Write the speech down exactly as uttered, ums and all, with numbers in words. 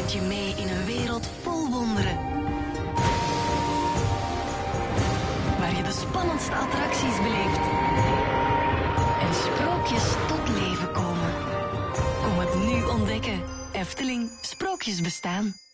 neemt je mee in een wereld vol wonderen. Waar je de spannendste attracties beleeft. En sprookjes tot leven komen. Kom het nu ontdekken. Efteling, sprookjes bestaan.